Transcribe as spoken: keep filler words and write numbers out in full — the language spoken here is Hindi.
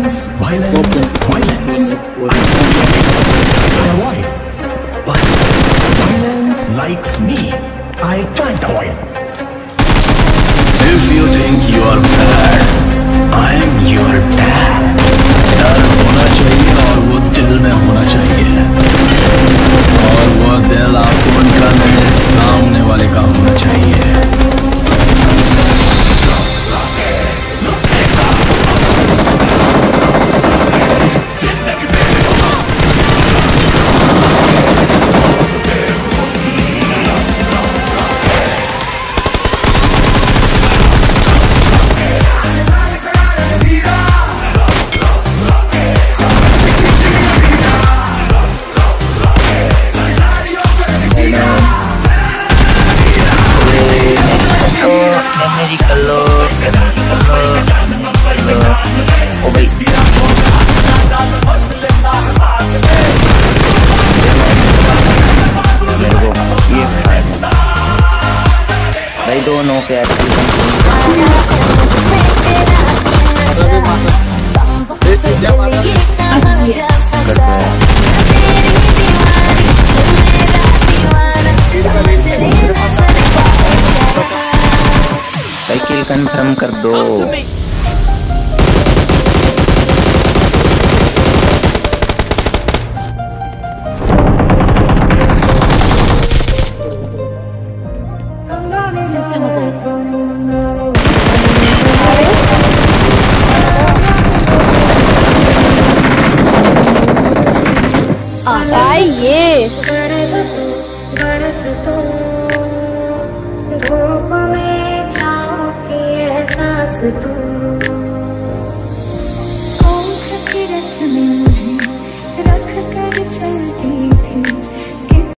Violence, violence, violence. I avoid. But violence likes me. I can't avoid. If you think you are bad, I am your dad. डर होना चाहिए और वो दिल में होना चाहिए, और वो दिल आपको उनका नहीं सामने वाले का होना चाहिए। Kalau, kalau, kalau, oh baik. मेरे को ये भाई दोनों के किल कंफर्म कर दो। आइए धूप में छाँव की एहसास तू